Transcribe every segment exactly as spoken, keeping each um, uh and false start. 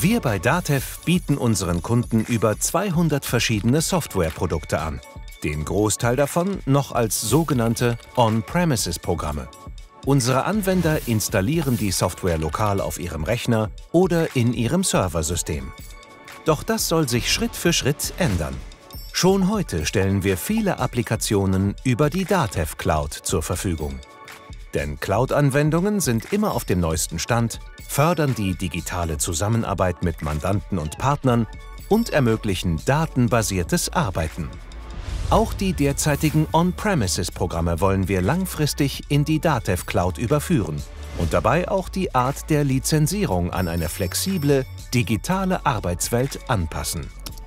Wir bei DATEV bieten unseren Kunden über zweihundert verschiedene Softwareprodukte an. Den Großteil davon noch als sogenannte On-Premises-Programme. Unsere Anwender installieren die Software lokal auf ihrem Rechner oder in ihrem Serversystem. Doch das soll sich Schritt für Schritt ändern. Schon heute stellen wir viele Applikationen über die DATEV Cloud zur Verfügung. Denn Cloud-Anwendungen sind immer auf dem neuesten Stand, fördern die digitale Zusammenarbeit mit Mandanten und Partnern und ermöglichen datenbasiertes Arbeiten. Auch die derzeitigen On-Premises-Programme wollen wir langfristig in die DATEV Cloud überführen und dabei auch die Art der Lizenzierung an eine flexible, digitale Arbeitswelt anpassen.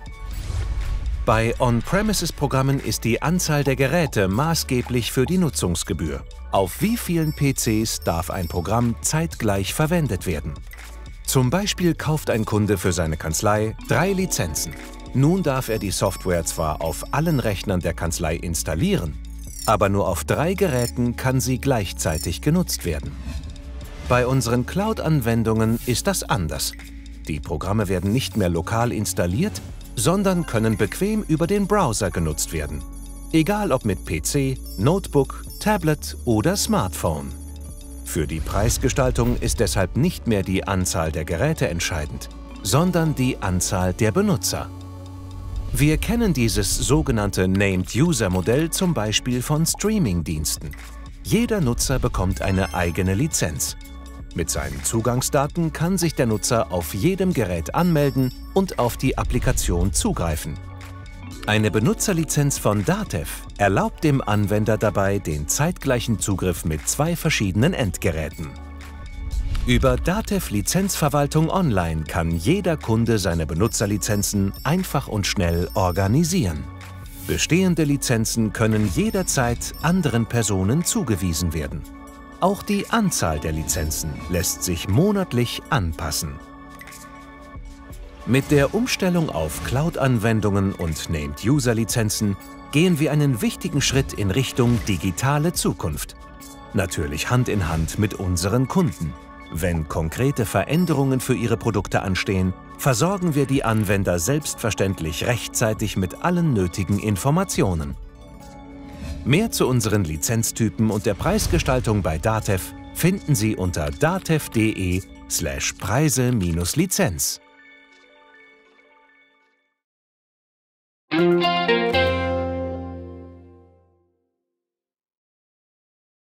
Bei On-Premises-Programmen ist die Anzahl der Geräte maßgeblich für die Nutzungsgebühr. Auf wie vielen P Cs darf ein Programm zeitgleich verwendet werden? Zum Beispiel kauft ein Kunde für seine Kanzlei drei Lizenzen. Nun darf er die Software zwar auf allen Rechnern der Kanzlei installieren, aber nur auf drei Geräten kann sie gleichzeitig genutzt werden. Bei unseren Cloud-Anwendungen ist das anders. Die Programme werden nicht mehr lokal installiert, sondern können bequem über den Browser genutzt werden. Egal ob mit P C, Notebook, Tablet oder Smartphone. Für die Preisgestaltung ist deshalb nicht mehr die Anzahl der Geräte entscheidend, sondern die Anzahl der Benutzer. Wir kennen dieses sogenannte Named-User-Modell zum Beispiel von Streaming-Diensten. Jeder Nutzer bekommt eine eigene Lizenz. Mit seinen Zugangsdaten kann sich der Nutzer auf jedem Gerät anmelden und auf die Applikation zugreifen. Eine Benutzerlizenz von DATEV erlaubt dem Anwender dabei den zeitgleichen Zugriff mit zwei verschiedenen Endgeräten. Über DATEV Lizenzverwaltung Online kann jeder Kunde seine Benutzerlizenzen einfach und schnell organisieren. Bestehende Lizenzen können jederzeit anderen Personen zugewiesen werden. Auch die Anzahl der Lizenzen lässt sich monatlich anpassen. Mit der Umstellung auf Cloud-Anwendungen und Named-User-Lizenzen gehen wir einen wichtigen Schritt in Richtung digitale Zukunft. Natürlich Hand in Hand mit unseren Kunden. Wenn konkrete Veränderungen für ihre Produkte anstehen, versorgen wir die Anwender selbstverständlich rechtzeitig mit allen nötigen Informationen. Mehr zu unseren Lizenztypen und der Preisgestaltung bei DATEV finden Sie unter datev punkt de slash Preise Lizenz.